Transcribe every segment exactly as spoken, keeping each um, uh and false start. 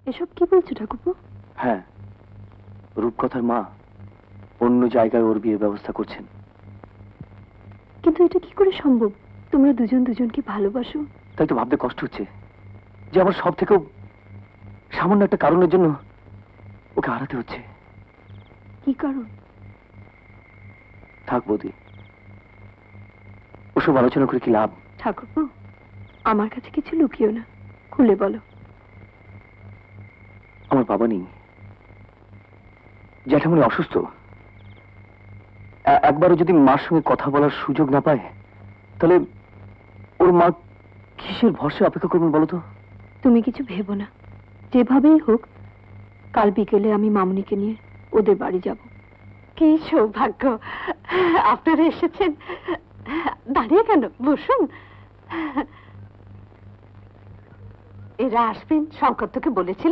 এসব কি বলছো ঠাকুরপো? হ্যাঁ, রূপকথার মা অন্য জায়গায় ওর বিয়ের ব্যবস্থা করছেন। কিন্তু এটা কি করে সম্ভব? তোমরা দুজন দুজনকে ভালোবাসো। তাই তো ভাবতে কষ্ট হচ্ছে যে আমার সব থেকেও সামান্য একটা কারণের জন্য ওকে হারাতে হচ্ছে। কি কারণ? থাক বৌদি, ওসব আলোচনা করে কি লাভ? ঠাকুরপো, আমার কাছে কিছু লুকিও না, খুলে বলো। আমার বাবা নেই, জ্যাঠামণি অসুস্থ। একবারও যদি মার সঙ্গে কথা বলার সুযোগ না পায় তাহলে ওর মা কিসের ভরসা অপেক্ষা করবেন বলো তো? তুমি কিছু ভেবো না, যেভাবেই হোক কাল বিকেলে আমি মামুনিকে নিয়ে ওদের বাড়ি যাব। কি সৌভাগ্য আপনারা এসেছেন। দাঁড়িয়ে কেন, বসুন। এরা আসবেন শঙ্কর তোকে বলেছিল?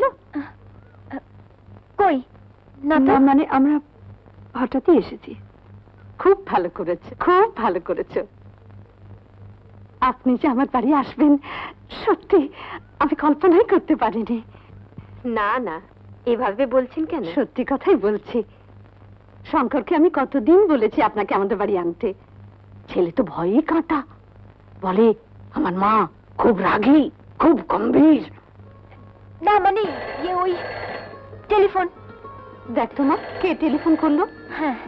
কই না, মানে আমরা হঠাৎই এসেছি। খুব ভালো করেছে, খুব ভালো করেছে। আপনি যে আমার বাড়ি আসবেন সত্যি আমি কল্পনাই করতে পারিনি। না না, এভাবে বলছেন কেন? সত্যি কথাই বলছি। শঙ্করকে আমি কতদিন বলেছি আপনাকে আমাদের বাড়ি আনতে। ছেলে তো ভয়েই কাঁটা, বলে আমার মা খুব রাগী, খুব গম্ভীর। না মানে ইয়ে ওই টেলিফোন। দেখ তো মা, কে টেলিফোন করলো? হ্যাঁ,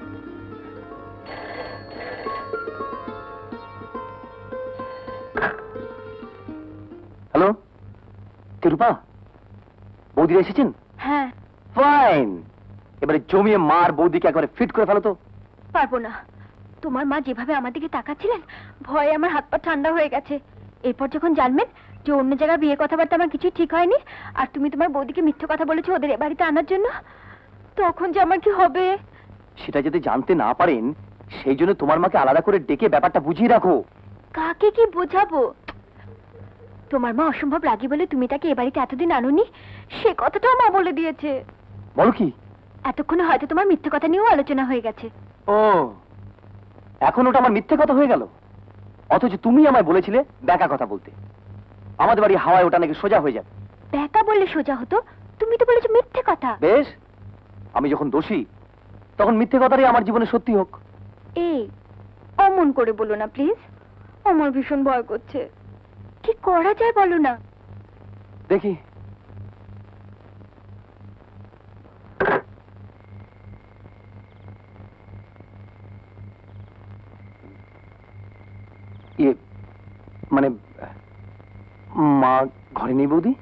হ্যালো, কে রূপা? বৌদিরা এসেছেন? হ্যাঁ। ফাইন, এবারে জমিয়ে মার বৌদিকে একবারে ফিট করে ফেলো তো। পারবো না। তোমার মা যেভাবে আমার দিকে তাকাচ্ছিলেন, ভয়ে আমার হাত পা ঠান্ডা হয়ে গেছে। এরপর যখন জানবেন যে অন্য জায়গায় বিয়ে কথাবার্তা আমার কিছুই ঠিক হয়নি, আর তুমি তোমার বৌদিকে মিথ্যে কথা বলেছো ওদের এ বাড়িতে আনার জন্য, তখন যে আমার কি হবে? সেটা যদি জানতে না পারেন সেই জন্য তোমার মাকে আলাদা করে ডেকে ব্যাপারটা বুঝিয়ে রাখো। কাকে কি বোঝাবো? তোমার মা অসম্ভব রাগী বলে তুমি তাকে এ বাড়িতে এতদিন আনোনি, সে কথাটাও মা বলে দিয়েছে। বলো কি? এতক্ষণে হয়তো তোমার মিথ্যে কথা নিয়েও আলোচনা হয়ে গেছে। ও, এখন ওটা আমার মিথ্যে কথা হয়ে গেল? অথচ তুমি আমায় বলেছিলে ব্যাকা কথা বলতে। আমাদের বাড়ি হাওয়ায় ওটা নাকি সোজা হয়ে যাবে। ব্যাকা বললে সোজা হতো, তুমি তো বলেছো মিথ্যে কথা। বেশ, আমি যখন দোষী তখন মিথ্যে কথাটাই আমার জীবনে সত্যি হোক। এই অমন করে বলো না প্লিজ, আমার ভীষণ ভয় করছে। কি করা যায় বলো না। দেখি। ইয়ে মানে মা ঘরে নেই বৌদি?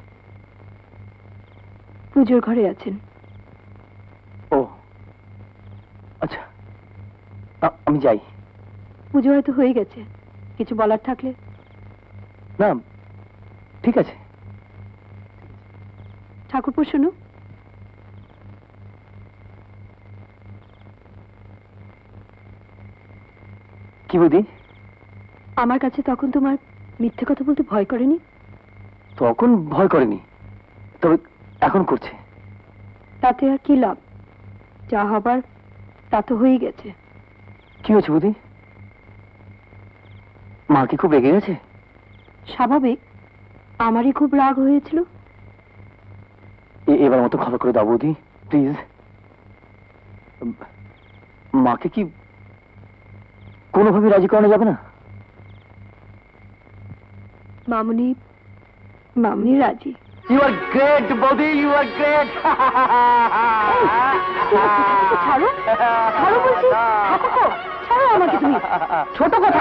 পুজোর ঘরে আছেন। ও আচ্ছা, আমি যাই। পুজো হয়তো হয়ে গেছে, কিছু বলার থাকলে? না ঠিক আছে। ঠাকুরপো শোনো, কি বৌদি? আমার কাছে তখন তোমার মিথ্যে কথা বলতে ভয় করেনি? তখন ভয় করেনি, তবে এখন করছে। তাতে আর কি লাভ? যা হবার তা তো হয়ে গেছে। কি হয়েছে বৌদি? মা কি খুব রেগে গেছে? স্বাভাবিক, আমারই খুব রাগ হয়েছিল। এবার মতো ক্ষমা করে দাও বৌদি, প্লিজ। মাকে কি কোনোভাবে রাজি করানো যাবে না? মামুনি মামুনি রাজি। You are great, বৌদি, you are great. ছাড়ো ছাড়ো বলছি, ঠাকুরপো ছাড়ো আমাকে তুমি। ছোট কথা।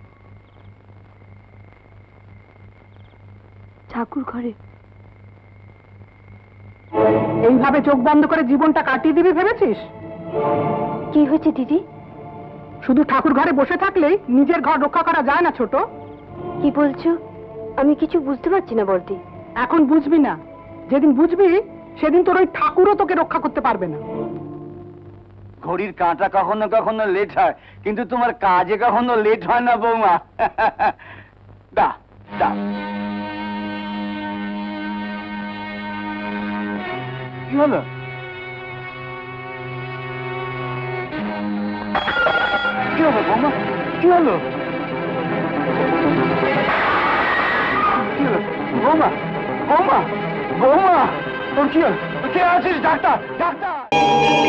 ঠাকুর ঘরে এইভাবে চোখ বন্ধ করে জীবনটা কাটিয়ে দিবি ভেবেছিস? কি হয়েছে দিদি? শুধু ঠাকুর ঘরে বসে থাকলেই নিজের ঘর রক্ষা করা যায় না ছোট। কি বলছো? আমি কিছু বুঝতে পারছি না বর্দি। এখন বুঝবি না, যেদিন বুঝবি সেদিন তোর ওই ঠাকুরও তোকে রক্ষা করতে পারবে না। ঘড়ির কাঁটা কখনো কখনো লেট হয়, কিন্তু তোমার কাজে কখনো লেট হয় না বৌমা। দা দা কি হলো? কি হলো বৌমা? কি হলো? কি হলো বৌমা? বৌমা বৌমা তোর কি হল? কে আছিস? Doctor, doctor!